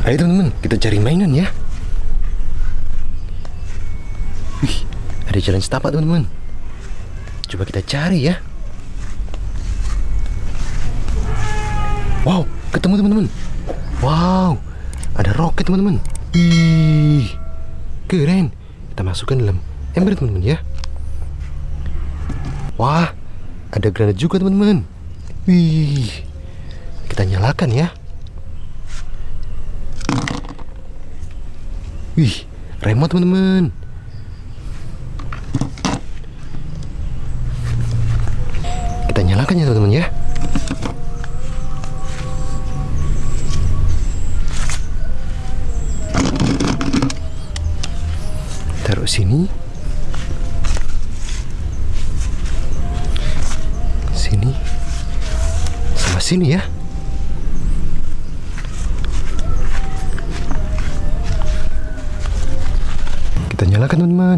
Ayo teman-teman, kita cari mainan ya. Wih, ada jalan setapak teman-teman. Coba kita cari ya. Wow, ketemu teman-teman. Wow, ada roket teman-teman. Wih, keren. Kita masukkan dalam ember teman-teman ya. Wah, ada granat juga teman-teman. Wih, kita nyalakan ya. Wih, remote teman-teman. Kita nyalakan ya teman-teman ya. Taruh sini. Sini. Sama sini ya. Kita nyalakan teman-teman.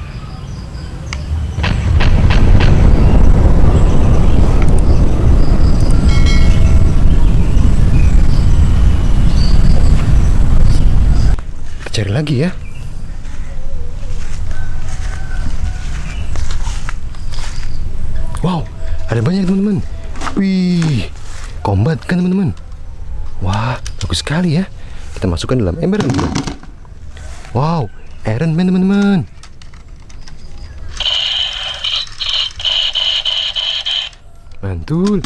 Kita cari lagi ya. Wow, ada banyak teman-teman. Wih, combat kan teman-teman. Wah, bagus sekali ya. Kita masukkan dalam ember teman-teman. Wow, Iron Man teman-teman. Mantul.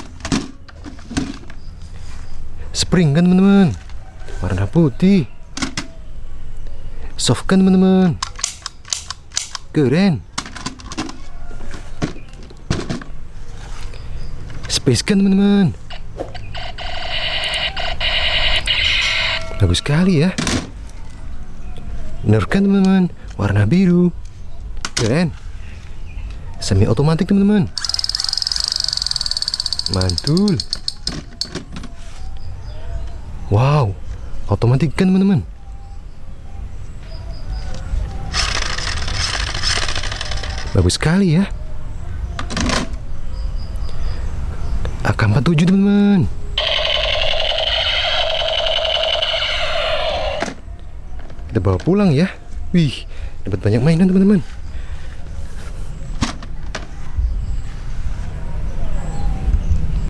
Spring kan teman-teman, warna putih. Soft kan teman-teman, keren. Space kan teman-teman, bagus sekali ya. Nerf kan teman-teman, warna biru, keren. Semi otomatis teman-teman, mantul. Wow, otomatis kan teman-teman. Bagus sekali ya. AK-47 teman-teman. Kita bawa pulang ya. Wih, dapat banyak mainan teman-teman.